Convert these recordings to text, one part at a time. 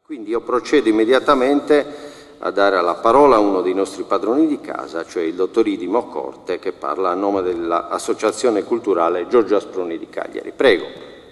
Quindi io procedo immediatamente a dare la parola a uno dei nostri padroni di casa, cioè il dottor Idimo Corte, che parla a nome dell'Associazione Culturale Giorgio Asproni di Cagliari. Prego.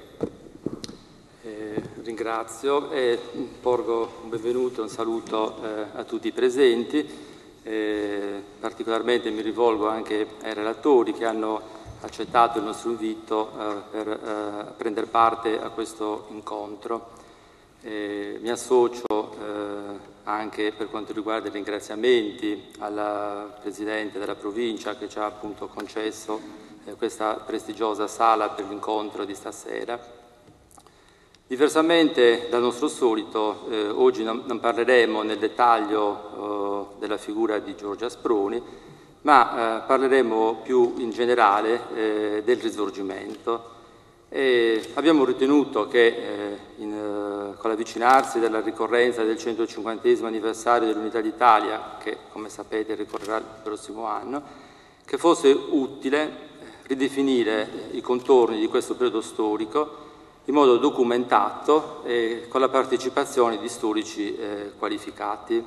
Ringrazio e porgo un benvenuto e un saluto a tutti i presenti. Particolarmente mi rivolgo anche ai relatori che hanno accettato il nostro invito per prendere parte a questo incontro. Mi associo anche per quanto riguarda i ringraziamenti alla Presidente della Provincia che ci ha appunto concesso questa prestigiosa sala per l'incontro di stasera. Diversamente dal nostro solito, oggi non parleremo nel dettaglio della figura di Giorgio Asproni, ma parleremo più in generale del Risorgimento. Abbiamo ritenuto che con l'avvicinarsi della ricorrenza del 150° anniversario dell'Unità d'Italia, che come sapete ricorrerà il prossimo anno, che fosse utile ridefinire i contorni di questo periodo storico in modo documentato e con la partecipazione di storici qualificati.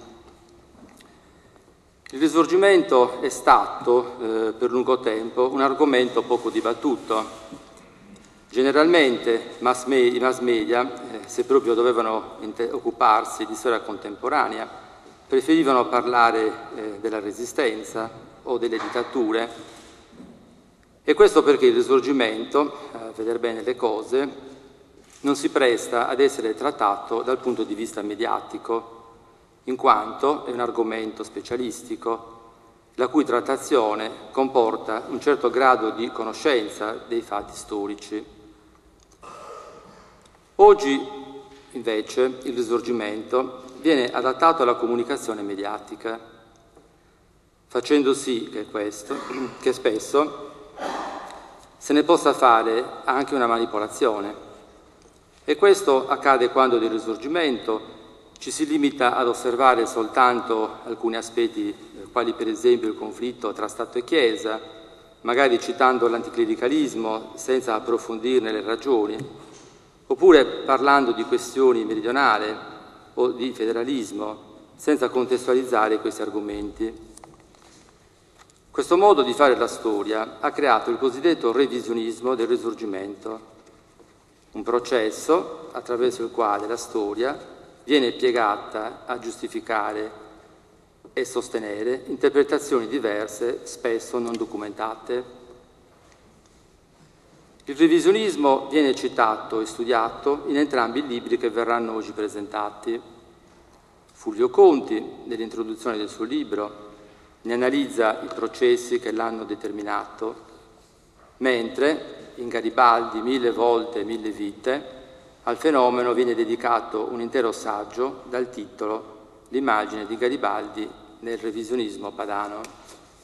Il Risorgimento è stato per lungo tempo un argomento poco dibattuto. Generalmente i mass media, se proprio dovevano occuparsi di storia contemporanea, preferivano parlare della Resistenza o delle dittature, e questo perché il Risorgimento, a vedere bene le cose, non si presta ad essere trattato dal punto di vista mediatico, in quanto è un argomento specialistico, la cui trattazione comporta un certo grado di conoscenza dei fatti storici. Oggi, invece, il Risorgimento viene adattato alla comunicazione mediatica, facendo sì che spesso se ne possa fare anche una manipolazione. E questo accade quando del Risorgimento ci si limita ad osservare soltanto alcuni aspetti, quali per esempio il conflitto tra Stato e Chiesa, magari citando l'anticlericalismo senza approfondirne le ragioni, oppure parlando di questioni meridionali o di federalismo senza contestualizzare questi argomenti. Questo modo di fare la storia ha creato il cosiddetto revisionismo del Risorgimento, un processo attraverso il quale la storia viene piegata a giustificare e sostenere interpretazioni diverse, spesso non documentate. Il revisionismo viene citato e studiato in entrambi i libri che verranno oggi presentati. Fulvio Conti, nell'introduzione del suo libro, ne analizza i processi che l'hanno determinato, mentre in Garibaldi, 1000 volte, 1000 vite, al fenomeno viene dedicato un intero saggio dal titolo L'immagine di Garibaldi nel revisionismo padano.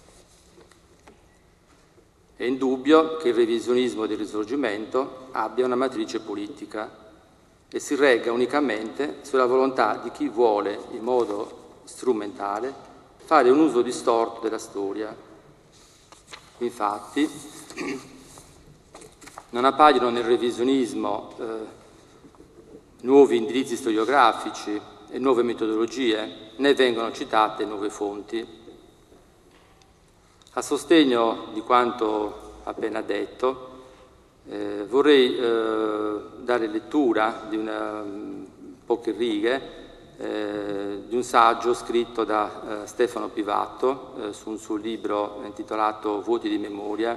È indubbio che il revisionismo del Risorgimento abbia una matrice politica e si regga unicamente sulla volontà di chi vuole, in modo strumentale, fare un uso distorto della storia. Infatti, non appaiono nel revisionismo nuovi indirizzi storiografici e nuove metodologie, né vengono citate nuove fonti. A sostegno di quanto appena detto, vorrei dare lettura di poche righe di un saggio scritto da Stefano Pivato su un suo libro intitolato Vuoti di memoria.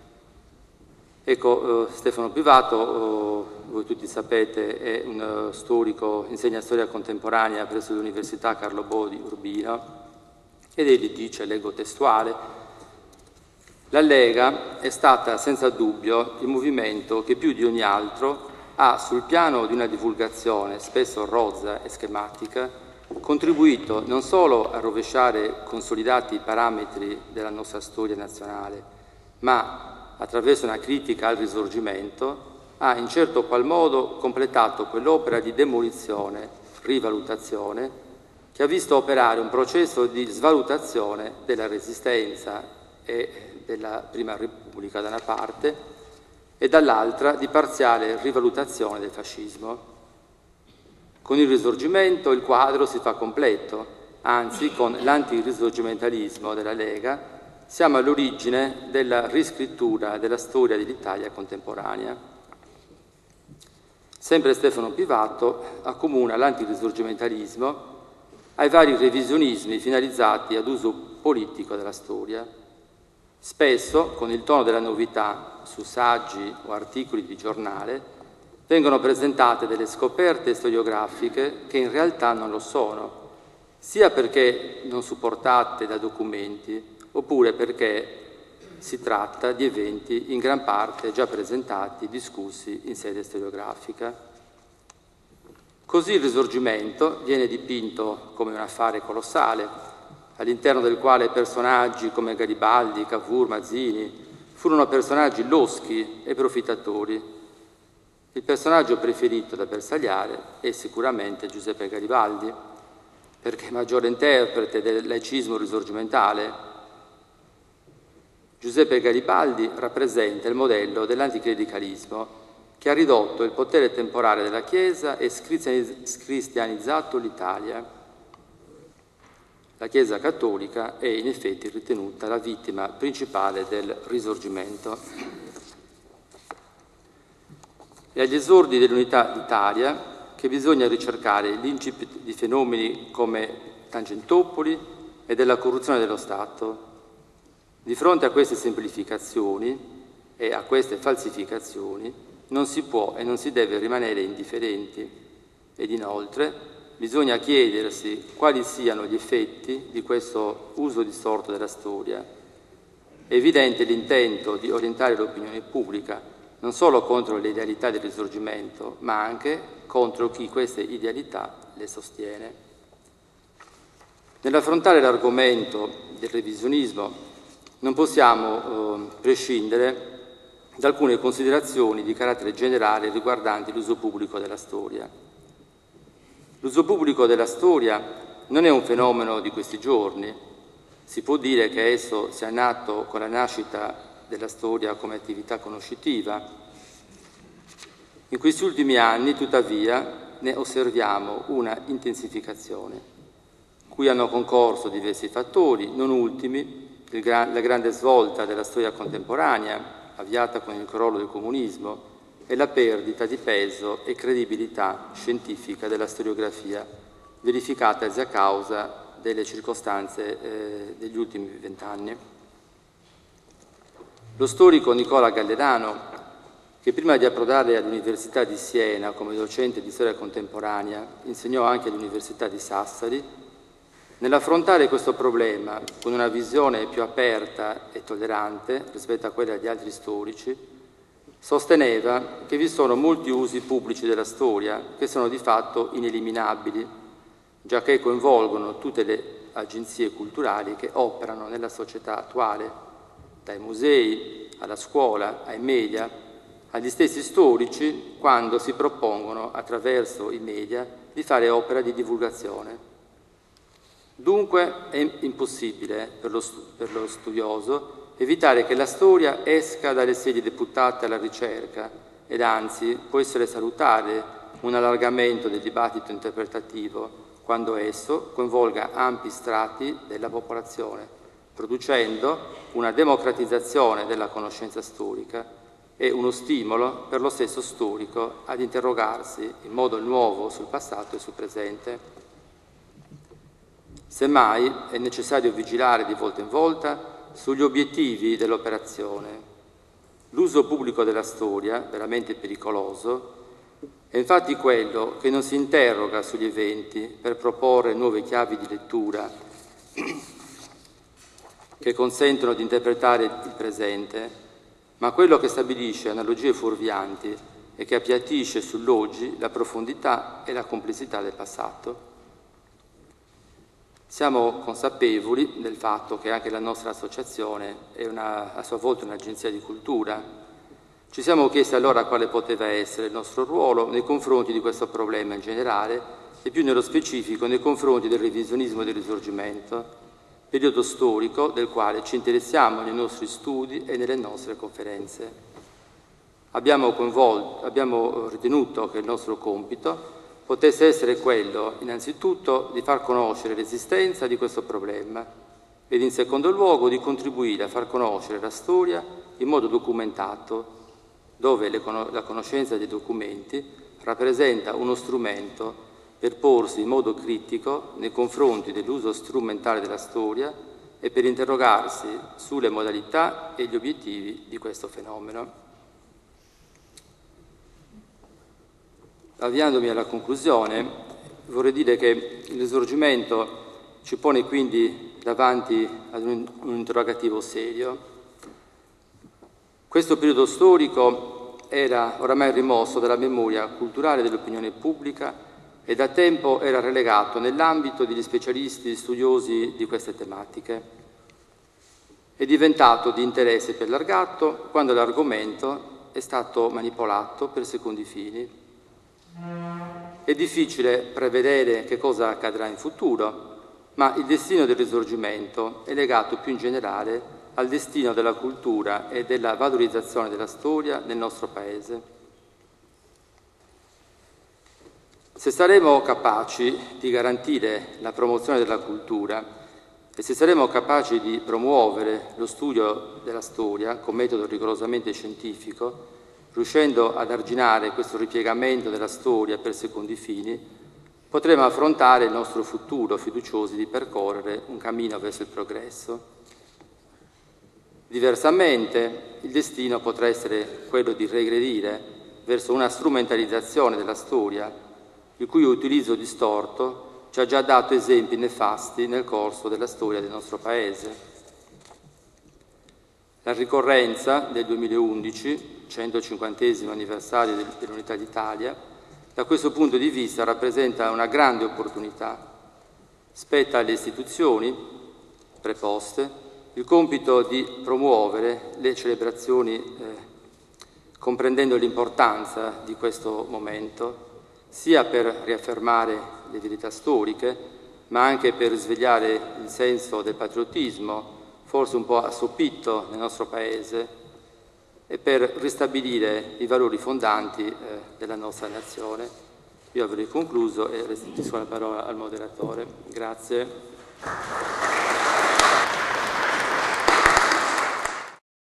Ecco, Stefano Pivato, voi tutti sapete, è un storico, insegna storia contemporanea presso l'Università Carlo Bo di Urbino, ed egli dice, leggo testuale: la Lega è stata senza dubbio il movimento che più di ogni altro ha, sul piano di una divulgazione spesso rozza e schematica, contribuito non solo a rovesciare consolidati parametri della nostra storia nazionale, ma, attraverso una critica al Risorgimento, ha in certo qual modo completato quell'opera di demolizione, rivalutazione, che ha visto operare un processo di svalutazione della Resistenza e della Prima Repubblica da una parte e dall'altra di parziale rivalutazione del fascismo. Con il Risorgimento il quadro si fa completo, anzi con l'antirisorgimentalismo della Lega siamo all'origine della riscrittura della storia dell'Italia contemporanea. Sempre Stefano Pivato accomuna l'antirisorgimentalismo ai vari revisionismi finalizzati ad uso politico della storia, spesso con il tono della novità su saggi o articoli di giornale vengono presentate delle scoperte storiografiche che in realtà non lo sono, sia perché non supportate da documenti, oppure perché si tratta di eventi in gran parte già presentati, discussi in sede storiografica. Così il Risorgimento viene dipinto come un affare colossale, all'interno del quale personaggi come Garibaldi, Cavour, Mazzini furono personaggi loschi e profittatori. Il personaggio preferito da bersagliare è sicuramente Giuseppe Garibaldi, perché maggiore interprete del laicismo risorgimentale. Giuseppe Garibaldi rappresenta il modello dell'anticlericalismo che ha ridotto il potere temporale della Chiesa e scristianizzato l'Italia. La Chiesa cattolica è in effetti ritenuta la vittima principale del Risorgimento. È agli esordi dell'unità d'Italia che bisogna ricercare l'incipit di fenomeni come Tangentopoli e della corruzione dello Stato. Di fronte a queste semplificazioni e a queste falsificazioni non si può e non si deve rimanere indifferenti ed inoltre bisogna chiedersi quali siano gli effetti di questo uso distorto della storia. È evidente l'intento di orientare l'opinione pubblica non solo contro le idealità del Risorgimento, ma anche contro chi queste idealità le sostiene. Nell'affrontare l'argomento del revisionismo non possiamo prescindere da alcune considerazioni di carattere generale riguardanti l'uso pubblico della storia. L'uso pubblico della storia non è un fenomeno di questi giorni. Si può dire che esso sia nato con la nascita della storia come attività conoscitiva. In questi ultimi anni, tuttavia, ne osserviamo una intensificazione, cui hanno concorso diversi fattori, non ultimi la grande svolta della storia contemporanea, avviata con il crollo del comunismo, e la perdita di peso e credibilità scientifica della storiografia, verificatasi a causa delle circostanze degli ultimi 20 anni. Lo storico Nicola Gallerano, che prima di approdare all'Università di Siena come docente di storia contemporanea, insegnò anche all'Università di Sassari, nell'affrontare questo problema con una visione più aperta e tollerante rispetto a quella di altri storici, sosteneva che vi sono molti usi pubblici della storia che sono di fatto ineliminabili, giacché coinvolgono tutte le agenzie culturali che operano nella società attuale, dai musei alla scuola, ai media, agli stessi storici quando si propongono attraverso i media di fare opera di divulgazione. Dunque è impossibile per lo studioso evitare che la storia esca dalle sedi deputate alla ricerca ed anzi può essere salutare un allargamento del dibattito interpretativo quando esso coinvolga ampi strati della popolazione, producendo una democratizzazione della conoscenza storica e uno stimolo per lo stesso storico ad interrogarsi in modo nuovo sul passato e sul presente. Semmai è necessario vigilare di volta in volta sugli obiettivi dell'operazione. L'uso pubblico della storia, veramente pericoloso, è infatti quello che non si interroga sugli eventi per proporre nuove chiavi di lettura che consentono di interpretare il presente, ma quello che stabilisce analogie fuorvianti e che appiattisce sull'oggi la profondità e la complessità del passato. Siamo consapevoli del fatto che anche la nostra associazione è a sua volta un'agenzia di cultura. Ci siamo chiesti allora quale poteva essere il nostro ruolo nei confronti di questo problema in generale e più nello specifico nei confronti del revisionismo e del Risorgimento, periodo storico del quale ci interessiamo nei nostri studi e nelle nostre conferenze. Abbiamo ritenuto che il nostro compito potesse essere quello, innanzitutto, di far conoscere l'esistenza di questo problema ed in secondo luogo di contribuire a far conoscere la storia in modo documentato, dove la conoscenza dei documenti rappresenta uno strumento per porsi in modo critico nei confronti dell'uso strumentale della storia e per interrogarsi sulle modalità e gli obiettivi di questo fenomeno. Avviandomi alla conclusione, vorrei dire che il Risorgimento ci pone quindi davanti ad un interrogativo serio. Questo periodo storico era oramai rimosso dalla memoria culturale dell'opinione pubblica e da tempo era relegato nell'ambito degli specialisti studiosi di queste tematiche. È diventato di interesse più allargato quando l'argomento è stato manipolato per secondi fini. È difficile prevedere che cosa accadrà in futuro, ma il destino del Risorgimento è legato più in generale al destino della cultura e della valorizzazione della storia nel nostro Paese. Se saremo capaci di garantire la promozione della cultura e se saremo capaci di promuovere lo studio della storia con metodo rigorosamente scientifico, riuscendo ad arginare questo ripiegamento della storia per secondi fini, potremo affrontare il nostro futuro fiduciosi di percorrere un cammino verso il progresso. Diversamente, il destino potrà essere quello di regredire verso una strumentalizzazione della storia, il cui utilizzo distorto ci ha già dato esempi nefasti nel corso della storia del nostro Paese. La ricorrenza del 2011, 150° anniversario dell'Unità d'Italia, da questo punto di vista rappresenta una grande opportunità. Spetta alle istituzioni preposte il compito di promuovere le celebrazioni comprendendo l'importanza di questo momento, sia per riaffermare le verità storiche, ma anche per svegliare il senso del patriottismo, forse un po' assopito nel nostro Paese, e per ristabilire i valori fondanti della nostra nazione. Io avrei concluso e restituisco la parola al moderatore. Grazie.